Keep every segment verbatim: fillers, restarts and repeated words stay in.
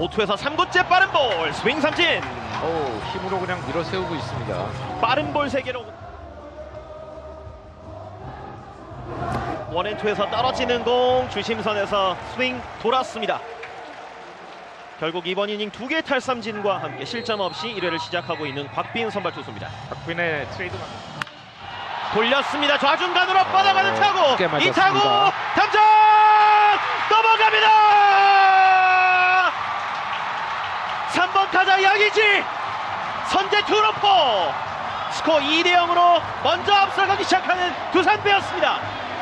오투에서 삼 구째 빠른 볼 스윙 삼진. 오, 힘으로 그냥 밀어세우고 있습니다. 빠른 볼 세 개로 원앤투에서 떨어지는 공 주심선에서 스윙 돌았습니다. 결국 이번 이닝 두 개 탈삼진과 함께 실점 없이 일 회를 시작하고 있는 곽빈 선발 투수입니다. 곽빈의 트레이드 돌렸습니다. 좌중간으로 뻗어가는 타구. 이 타구 탐장 넘어갑니다. 삼 번 타자 양의지 선제 투런포. 스코어 이 대 영으로 먼저 앞서가기 시작하는 두산 베어스입니다.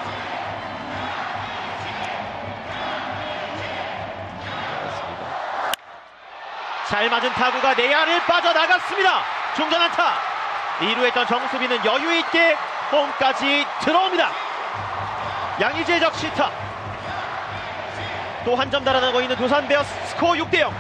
잘 맞은 타구가 내야를 빠져나갔습니다. 중전 안타. 이 루에 있던 정수빈은 여유있게 홈까지 들어옵니다. 양의지의 적시타. 또 한 점 달아나고 있는 두산 베어스 스코어 육 대 영.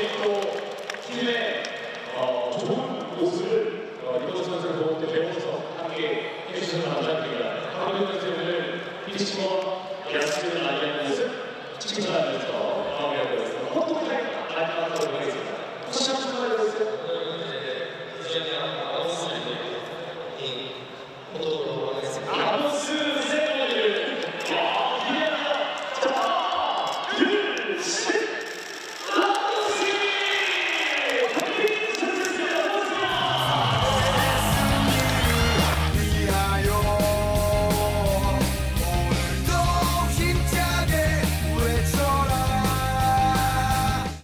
같이 또 팀의 어, 좋은 모습을 어, 리버드 선수를 보고 때 배워서 함께 해주셔서 감사드립니다. 하루 종일 오늘 피치와 야스를 많이 하는 모습 칭찬하면서